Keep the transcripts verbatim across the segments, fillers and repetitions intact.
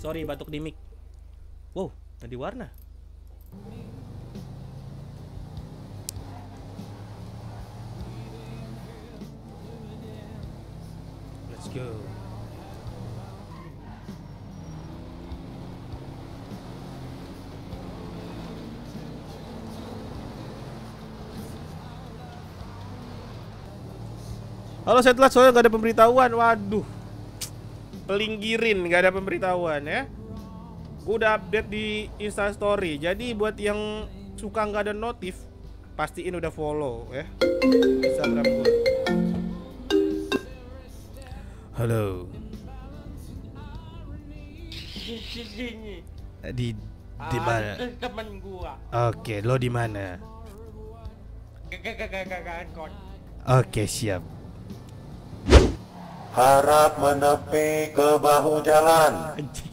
Sorry, batuk di mic. Wow, ganti warna. Let's go. Halo, saya telat soalnya gak ada pemberitahuan. Waduh, pelinggirin gak ada pemberitahuan ya. Gue udah update di Instastory. Jadi buat yang suka gak ada notif, pastiin udah follow ya Instagram gue. Halo. Di di mana? Temen gua. Oke, lo di mana? Gak Oke, siap. Harap menepi ke bahu jalan. Anjing.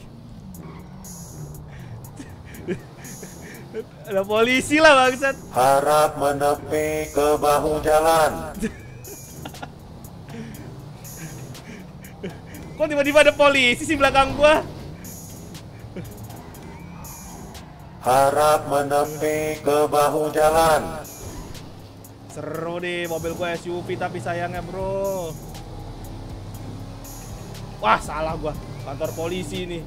Ada polisi lah bangsat. Harap menepi ke bahu jalan. Kok tiba-tiba ada polisi sih belakang gua? Harap menepi ke bahu jalan. Seru nih, mobil gua S U V tapi sayangnya bro. Wah, salah gua. Kantor polisi nih.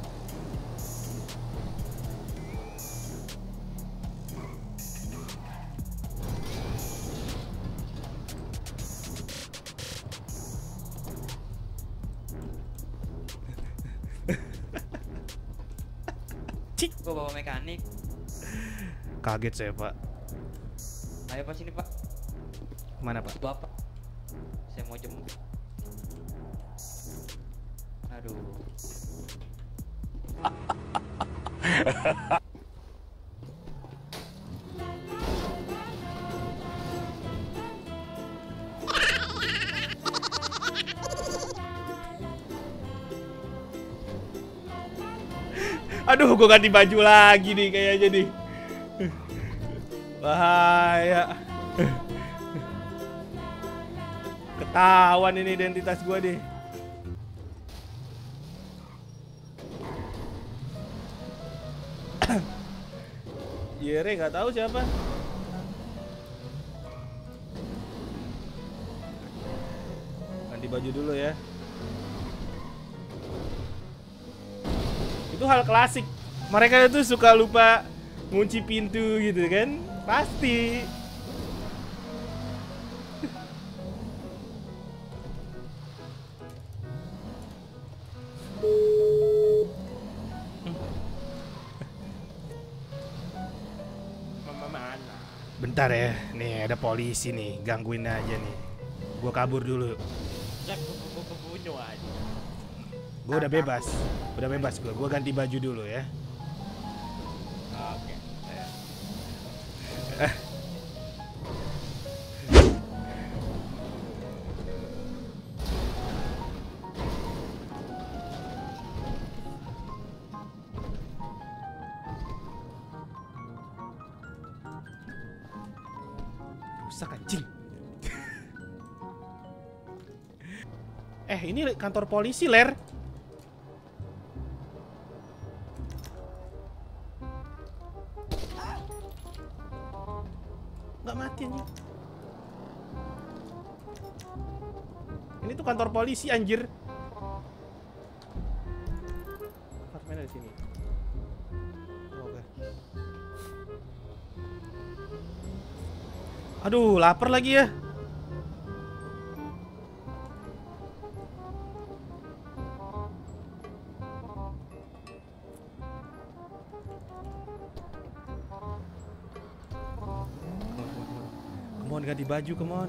Cik, Gua bawa mekanik. kaget saya, Pak. Ayo pas sini, Pak. Mana, Pak? Bapak. Saya mau jemput. Aduh. Aduh, gua ganti baju lagi nih kayaknya nih. Bahaya. Ketahuan ini identitas gua deh. Yere nggak tahu siapa. Ganti baju dulu ya. Itu hal klasik. Mereka itu suka lupa ngunci pintu gitu kan? Pasti. Bentar ya, nih ada polisi nih, gangguin aja nih. Gua kabur dulu. Bunuh aja. Gua udah bebas, udah bebas gua. Gua ganti baju dulu ya. Oke. Rusak anjing. Eh, ini kantor polisi, Ler. Nggak mati anjing. Ini tuh kantor polisi anjir. Apartemennya di sini. Oke. Aduh, lapar lagi ya. Come on, ganti baju, come on.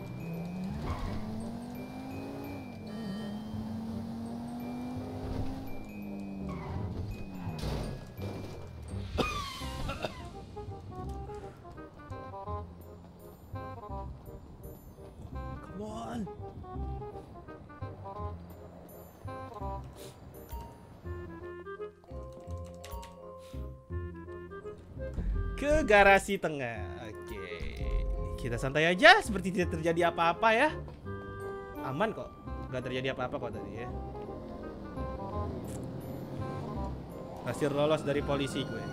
Come on. Ke garasi tengah. Oke. Kita santai aja seperti tidak terjadi apa-apa ya. Aman kok. Gak terjadi apa-apa kok tadi ya. Masih lolos dari polisi gue.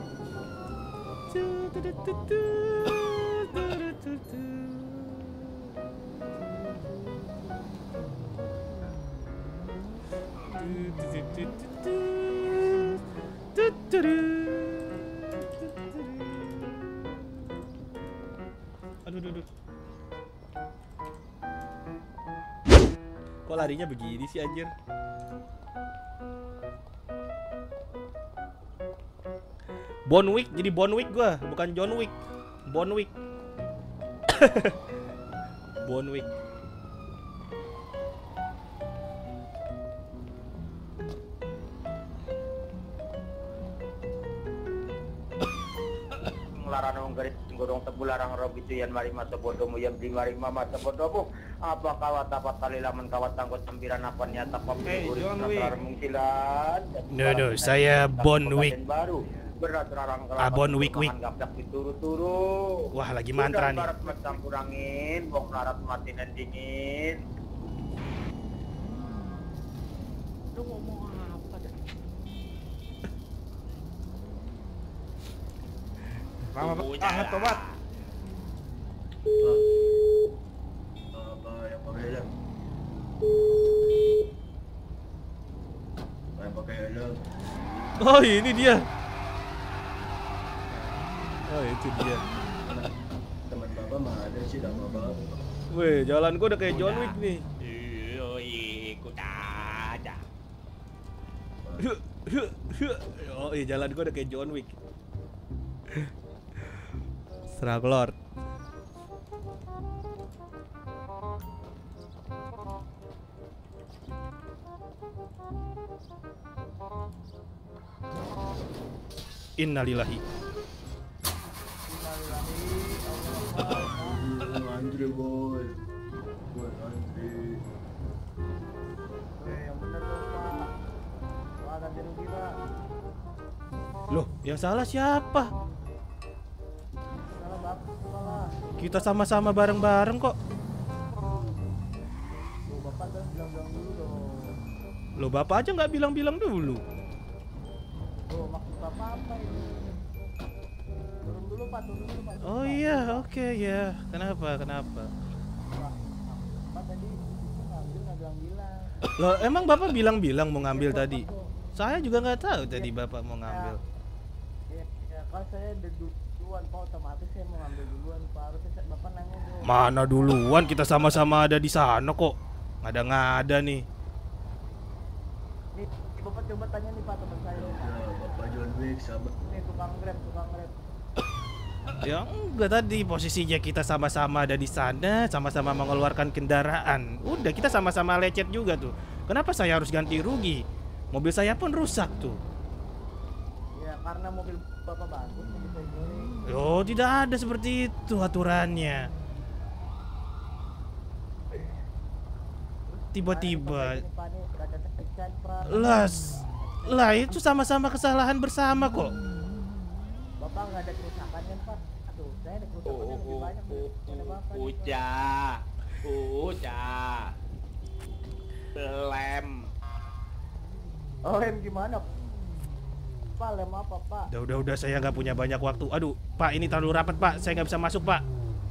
Aduh, aduh, aduh. Kok larinya begini sih anjir? Bonwick, jadi Bonwick gua, bukan John Wick. Bonwick. Bonwick. Larang garis gorong tebularang robi tuyan mari masa bodohmu yang di mari mama bodohmu apa kawat apa tali laman kawat tanggut sembilan apa nyata Hey, John Wick. mungkilan No, no, saya Bonwick. baru berat rarang Abon Wick Wick. Turu-turu. Wah, lagi mantra nih. Barat macam kurangin, bok larat mati dan dingin. Lu ngomong apa dah? Mama, Tunggu ah, aja. tobat. Apa yang pakai helm? Yang pakai helm. Oh, ini dia. Oh, itu dia. Teman bapak mah ada sih, dah bapak. Weh, jalan gua udah kayak John Wick nih. Iyo, ikut aja. Huh, huh, huh. Oh, iya, jalan gua udah kayak John Wick. Strugglord. Innalillahi. Andre boy. Buat Andre. Yang bener dong pak. Wah ganti rugi pak. Loh, yang salah siapa? Salah bapak salah. Kita sama-sama bareng-bareng kok. Tuh bapak kan bilang-bilang dulu dong. Loh, bapak aja nggak bilang-bilang dulu. Tuh maksud bapak apa ini? Turun dulu pak, turun dulu pak. Oh iya, oke ya. Kenapa? Kenapa? Pak, pak tadi ngambil nggak bilang-bilang. Loh, emang bapak bilang-bilang mau ngambil tadi? Saya juga nggak tahu tadi bapak mau ngambil. Ya, ya kan saya udah duluan pak, otomatis saya mau ngambil duluan pak. Harusnya saya- bapak nanya dong. Mana duluan, kita sama-sama ada di sana kok. Ngada-ngada nih. Nih, bapak coba tanya nih pak teman saya. Bapak John Wick sabar. Nih tukang grab, tukang grab. Ya enggak, tadi posisinya kita sama-sama ada di sana, sama-sama mengeluarkan kendaraan. Udah, kita sama-sama lecet juga tuh. Kenapa saya harus ganti rugi? Mobil saya pun rusak tuh. Ya karena mobil bapak bagus jadi saya goreng. Oh, tidak ada seperti itu aturannya. Tiba-tiba. Ini, Pak, nih, kaca tekan, Pak. Las. Lah, itu sama-sama kesalahan bersama kok. Bapak nggak ada kerusakan kan Pak? Aduh, saya ada kerusakan Oh, yang lebih oh, banyak oh, daripada Bapak. nih, Pak. udah, udah. Lem. Oh, lem gimana? Pak, lem apa Pak? Udah, udah, udah, saya nggak punya banyak waktu. Aduh, Pak, ini terlalu rapat, Pak. Saya nggak bisa masuk, Pak.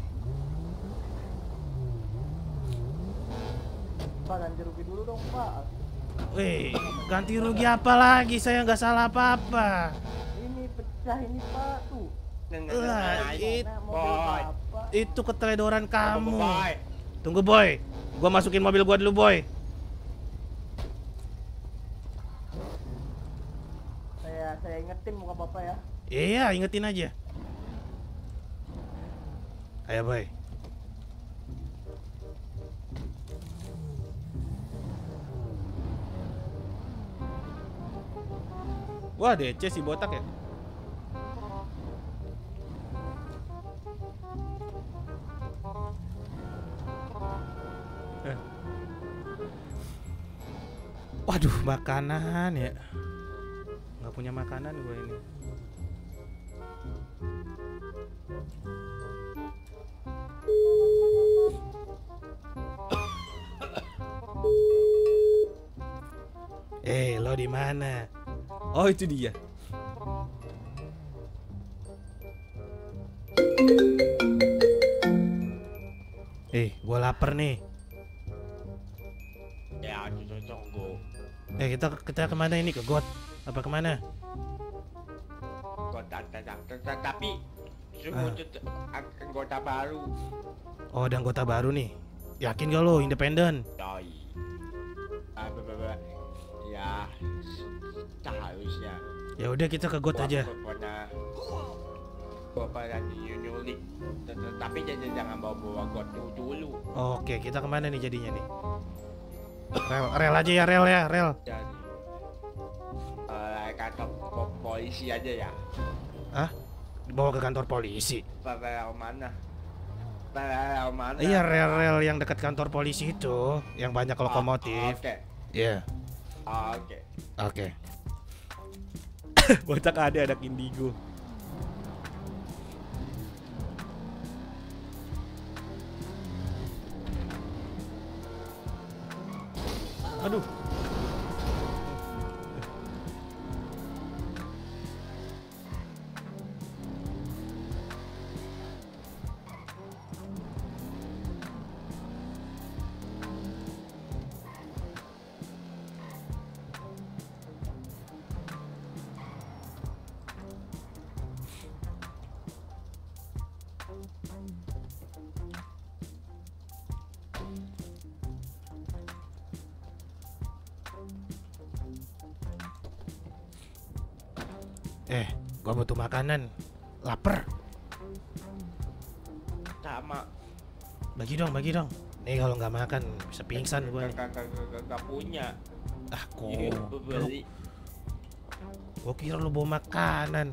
Pak, ganti rugi dulu dong Pak. Weh, ganti rugi apa lagi? Saya nggak salah apa-apa. Ini pecah ini Pak tuh. Lah, it, Nah, mobil Boy. Bapak. itu keteledoran kamu. Boy. Tunggu, Boy. Gua masukin mobil gua dulu, Boy. Saya saya ingetin muka Bapak ya. Iya, ingetin aja. Ayo, Boy. Wah, D C si botak ya. Eh. Waduh, makanan ya. Nggak punya makanan gue ini. Eh, lo di mana? Oh, itu dia. Eh, gua lapar nih. Ya, tunggu. Eh, kita kita kemana ini? Ke got? Apa kemana? Kota tapi Ah. semua anggota baru. Oh, ada anggota baru nih. Yakin gak lo independen? Doi. Ah, be- be- be- Ya, seharusnya. Ya udah kita ke got aja. Gua pernah gua pernah nyulik, tapi jangan jangan bawa-bawa got dulu dulu. Oke, kita kemana nih jadinya nih? Rel, rel aja ya, rel ya, rel. Dan eh, kantor po- polisi aja ya. Hah? Dibawa ke kantor polisi? Rel mana? Rel mana? Iya, rel-rel yang dekat kantor polisi itu, yang banyak lokomotif. Oke, Iya. oke. Oke. Bocah ada anak indigo. Aduh. Eh, gua butuh makanan. Laper. Sama. Bagi dong, bagi dong. Nih kalau nggak makan bisa pingsan gua nih. Gak punya. Ah, Iya, kok. beli. Gua kira lu bawa makanan.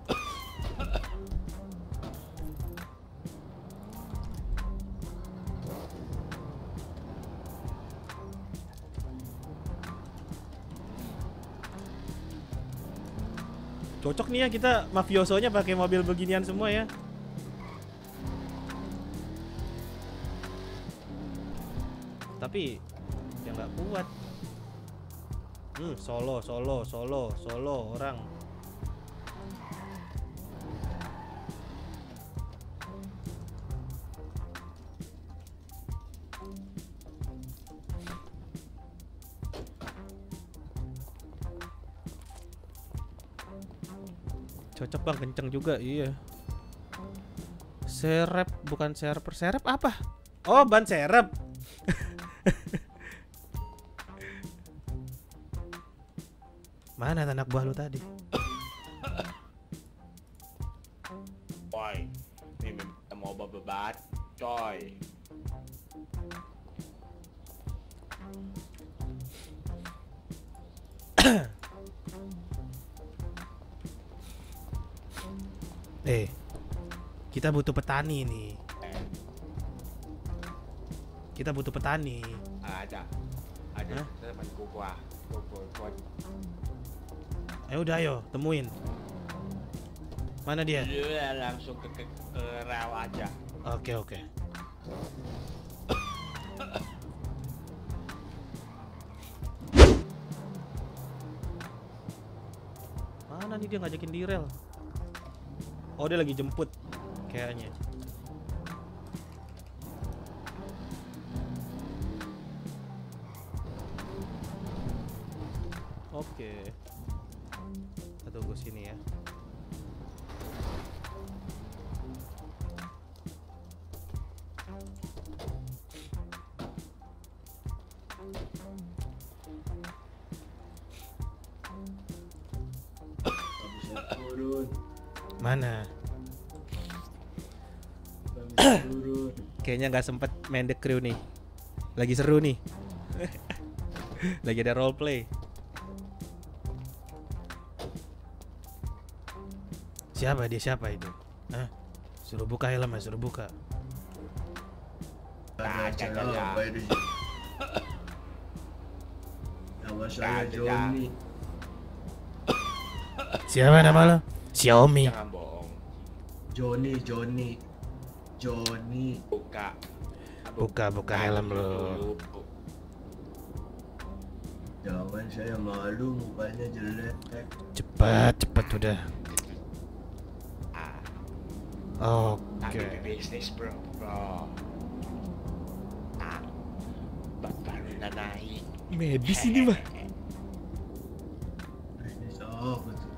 Cocok nih ya kita mafiosonya pakai mobil beginian semua ya. Tapi ya nggak kuat. Hmm, solo, solo, solo, solo orang. Cocok bang, kenceng juga, iya. Serep bukan serper, serep apa? Oh, ban serep. Mana anak buah lu tadi? Boy, ini mau bebat, coy. Eh, kita butuh petani nih. Eh, Kita butuh petani. ada, ada Hah? temanku gua, gua, gua, gua. Ayo udah ayo, temuin. Mana dia? Dia langsung ke, ke, ke rel aja. Oke, oke. Mana nih dia ngajakin di rel? Oh, dia lagi jemput kayaknya. Oke. Kita tunggu sini ya. Bisa turun, Mana? bisa turun. Kayaknya nggak sempet main The Crew nih. Lagi seru nih. Lagi ada roleplay. Siapa dia, siapa itu? Hah? Suruh buka helm, Mas, suruh buka. Ada Ada, acara ada. apa di sini? Nama saya Ada. Johnny. Siapa nama lo? Xiaomi. Jangan bohong. Johnny, Johnny, Johnny. Buka. Buka, buka helm lo. Dulu. Jangan, saya malu, mukanya jelek. Cepat, cepat udah. Ah, tapi Oke. bisnis bro, bro. Medis ini mah. Ini apa tuh?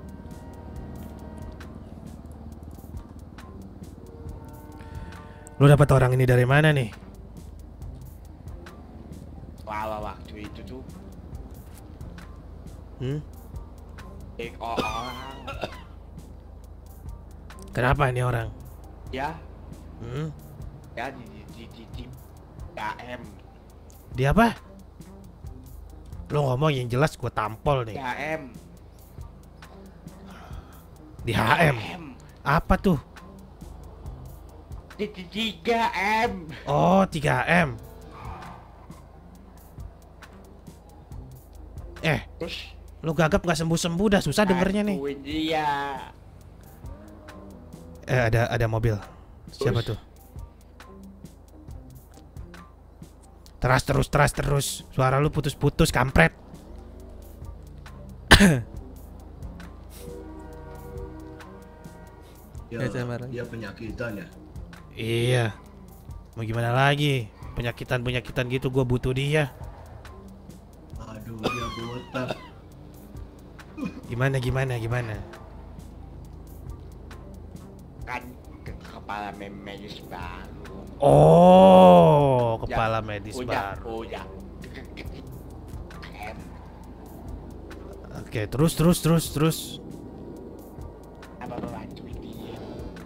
Lu dapat orang ini dari mana nih? Wah, waktu itu tuh Hmm? eh, orang Kenapa ini orang? ya Hmm? ya di di di di, di K M Dia apa? Lu ngomong yang jelas gua tampol nih. K M Di H M. Apa tuh? di di tiga M. Oh, tiga M. Eh, Terus lu gagap nggak sembuh-sembuh dah susah dengernya nih. bantuin dia. Eh, ada ada mobil. Siapa Terus? tuh? Teras terus teras terus. Suara lu putus-putus kampret. Dia, Ya, saya marah. dia penyakitan ya? Iya. Mau gimana lagi? Penyakitan-penyakitan gitu gua butuh dia. Aduh, dia botak. Gimana gimana gimana? Kan ke kepala mem- medis baru. Oh, kepala medis udah, baru. Udah. M. Oke, terus terus terus terus. Apa bantuin dia?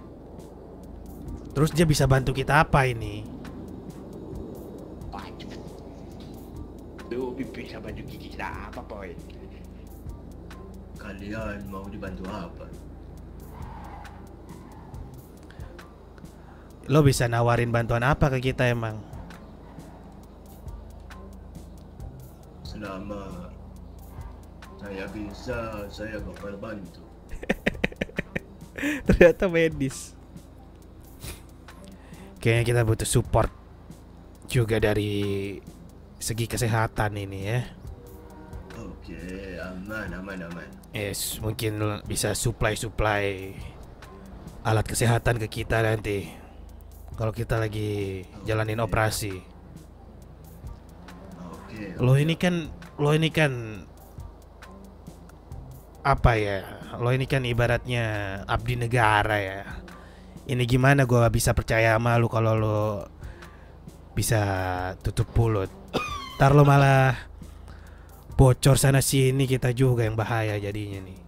Terus dia bisa bantu kita apa ini? Bantu. Lu bisa bantu kita apa, boy? Kalian mau dibantu apa? Lo bisa nawarin bantuan apa ke kita emang? Selama saya bisa, saya bakal bantu. Ternyata medis. Kayaknya kita butuh support juga dari segi kesehatan ini ya. Oke, aman, aman, aman. Yes, mungkin bisa supply-supply alat kesehatan ke kita nanti kalau kita lagi jalanin operasi. Oke. Lo ini kan, lo ini kan apa ya? Lo ini kan ibaratnya abdi negara ya. Ini gimana gua bisa percaya sama lu kalau lo bisa tutup mulut. Ntar lo malah bocor sana sini, kita juga yang bahaya jadinya nih.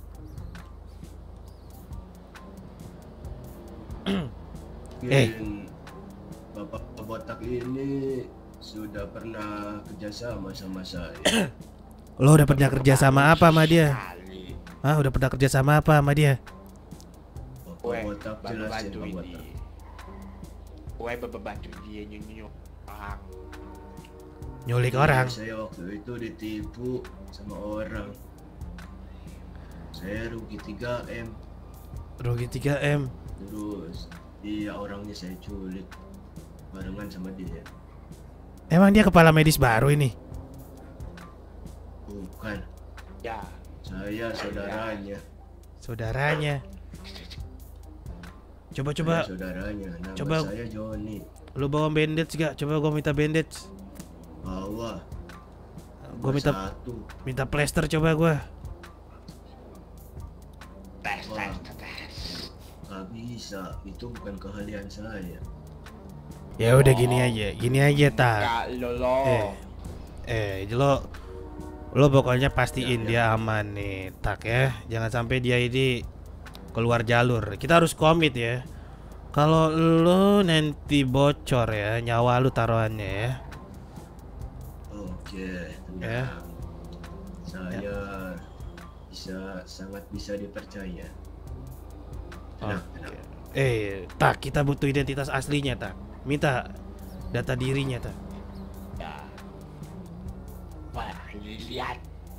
Eh. Mungkin Bapak botak ini sudah pernah kerjasama sama saya. Lo udah pernah kerja sama apa sama dia? Sekali. Hah, udah pernah kerja sama apa sama dia? Bapak Gue botak jelasin, Pak bantuin botak. dia. Gue bantu dia nyunyuk orang. Nyulik orang. Saya waktu itu ditipu sama orang. Saya rugi tiga M. Rugi tiga M. Terus dia orangnya saya culik barengan sama dia. Emang dia kepala medis baru ini? Bukan, Ya. saya saudaranya. Saudaranya. Coba-coba Saya saudaranya. Nama coba- saya Joni. lu bawa bandage gak? Coba gua minta bandage. Bawa. Gua minta satu. minta plester coba gua. Tes, Wah. tes, tes. Gak bisa, itu bukan keahlian saya. Ya udah gini aja, gini aja tak. Enggak, lo lo. Eh, eh, lo lo pokoknya pastiin Ya, ya. dia aman nih, tak ya. Jangan sampai dia ini keluar jalur. Kita harus komit ya. Kalau lo nanti bocor ya, nyawa lu taruhannya ya. Oke, Ya. tenang. Saya bisa sangat bisa dipercaya. Tenang, tenang. Eh, tak, kita butuh identitas aslinya, tak. Minta data dirinya, tak. Ya. Wah, lihat.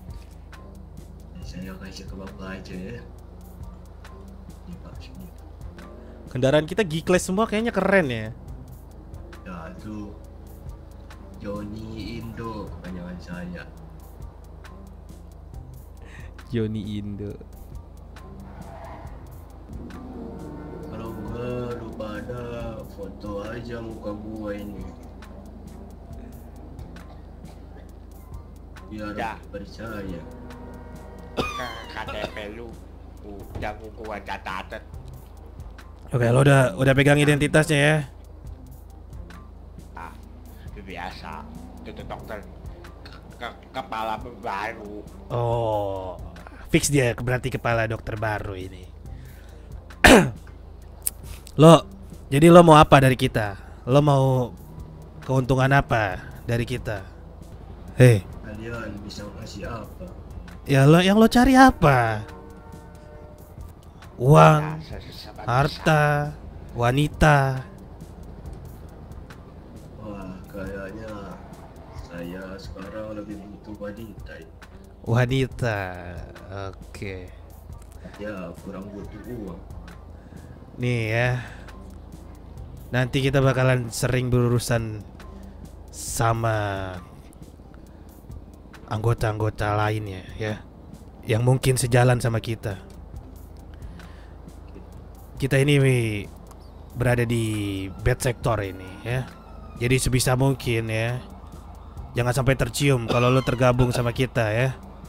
Saya kasih ke bapak aja ya. Ini Pak, sini. Kendaraan kita G-Class semua kayaknya keren ya. Ya tuh, Joni Indo kepanjangan saya. Joni Indo. Kalau enggak lu pada foto aja muka gua ini. biar Ya. percaya. K T P lu udah gua catat. Oke, lo udah udah pegang identitasnya ya. Ah, biasa. Itu dokter ke- kepala baru. Oh, fix dia berarti kepala dokter baru ini. Lo, jadi lo mau apa dari kita? Lo mau keuntungan apa dari kita? Hei, Kalian bisa ngasih apa? ya lo yang lo cari apa? Uang, Ya, se- se- harta, wanita. Wah, kayaknya saya sekarang lebih butuh wanita. Wanita. Oke. Ya, kurang butuh uang. Nih ya. Nanti kita bakalan sering berurusan sama anggota-anggota lainnya ya, yang mungkin sejalan sama kita. Kita ini wi, berada di bad sector ini ya. Jadi sebisa mungkin ya, jangan sampai tercium kalau lo tergabung sama kita ya.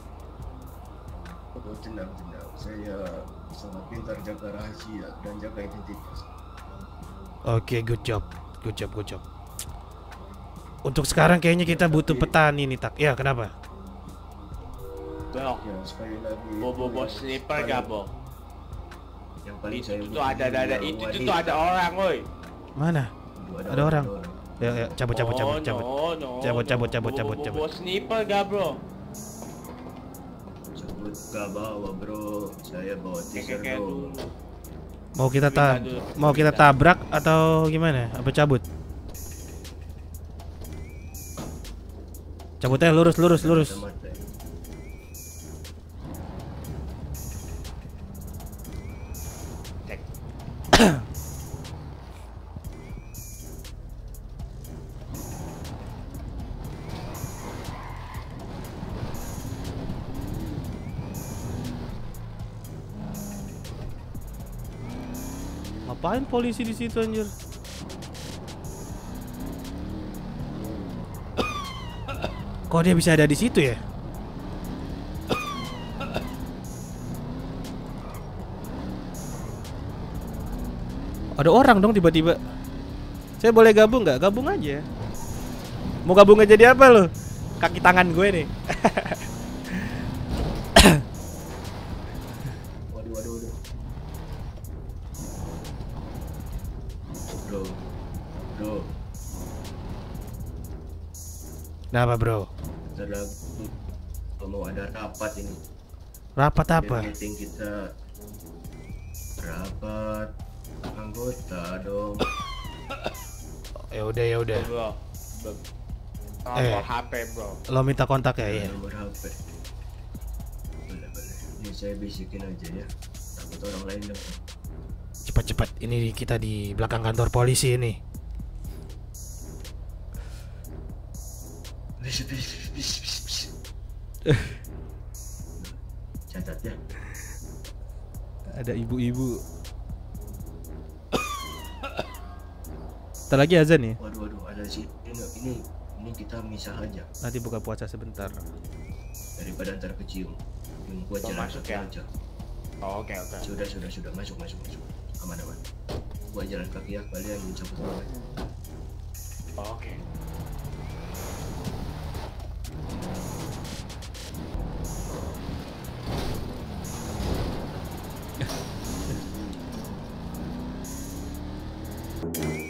Oh, tenang, tenang. Saya sangat pintar jaga rahasia dan jaga identitas. Oke, good job, good job, good job. Untuk sekarang kayaknya kita butuh petani nih, tak. Ya, kenapa? Bro, Ya, sekali lagi. bobo itu bos yang slipper paling- gak, Bo? Yang paling Itu saya tuh butuh ada ada ada yang itu tuh wanita. ada orang, woi. Mana? Aduh, Ada orang. Ya, ya, cabut, cabut, cabut, Oh, cabut. no, no, Cabut, no. cabut, cabut, Bobo- cabut, bobo cabut. sniper gak, bro? Sebut gak bawa bro, saya bawa teaser Kayak bro. dulu. Mau kita ta Pindah dulu, mau kita pindah. tabrak atau gimana? Apa cabut? Cabutnya lurus, lurus, lurus. Mata-mata. Cek. Ngapain polisi di situ anjir? Kok dia bisa ada di situ ya? Ada orang dong tiba-tiba. Saya boleh gabung nggak? Gabung aja. Mau gabung aja jadi apa lo? Kaki tangan gue nih. Waduh, waduh, waduh. Bro, bro, Kenapa bro? bentar lagi mau ada rapat ini. Rapat apa? Jadi meeting kita rapat anggota dong. Ya udah ya udah. Bro. Bro. Eh. Nomor H P, bro. Lo minta kontak ya? Iya. Nomor H P. Boleh, boleh. Ini saya bisikin aja ya. Takut orang lain dong. Cepat-cepat. Ini kita di belakang kantor polisi ini. Bis, bis, bis, bis, bis. Catat ya. Ada ibu-ibu. Ntar lagi azan ya. Waduh, waduh, ada sih. Ini, ini, ini kita misah aja Nanti buka puasa sebentar. daripada ntar kecium. Yang gua Gua jalan masuk kaki ya? aja. Oh, oke, oke. Sudah, sudah, sudah. Masuk, masuk, masuk. Aman, aman. Gua jalan kaki ya. Kalian cabut dulu. Oh, oke. Thank